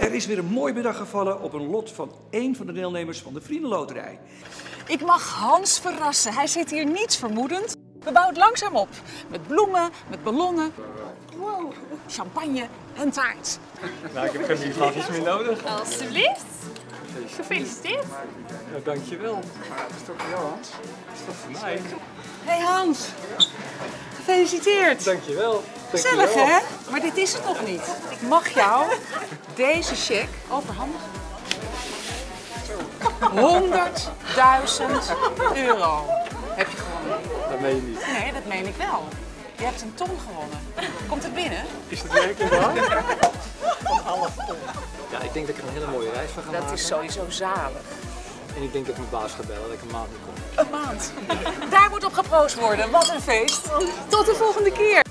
Er is weer een mooi bedrag gevallen op een lot van één van de deelnemers van de Vriendenloterij. Ik mag Hans verrassen. Hij zit hier niets vermoedend. We bouwen het langzaam op. Met bloemen, met ballonnen. Wow, champagne en taart. Nou, ik heb geen bierglaasjes meer nodig. Alsjeblieft. Gefeliciteerd. Ja, dankjewel. Maar dat is toch voor jou, Hans? Dat is toch voor mij? Hey Hans, gefeliciteerd. Dankjewel. Gezellig hè? Maar dit is het nog niet. Ik mag jou deze cheque overhandigen. 100.000 euro heb je gewonnen. Dat meen je niet. Nee, dat meen ik wel. Je hebt een ton gewonnen. Komt het binnen? Is het werkelijk waar? Van alle ton. Ja, ik denk dat ik er een hele mooie reis van ga maken. Dat is sowieso zalig. En ik denk dat ik mijn baas ga bellen dat ik een maand niet kom. Een maand. Daar moet op geproost worden. Wat een feest. Tot de volgende keer.